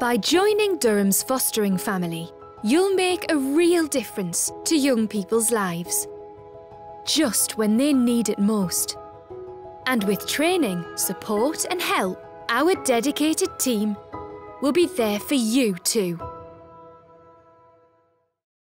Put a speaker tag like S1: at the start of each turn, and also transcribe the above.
S1: By joining Durham's fostering family, you'll make a real difference to young people's lives, just when they need it most. And with training, support and help, our dedicated team will be there for you too.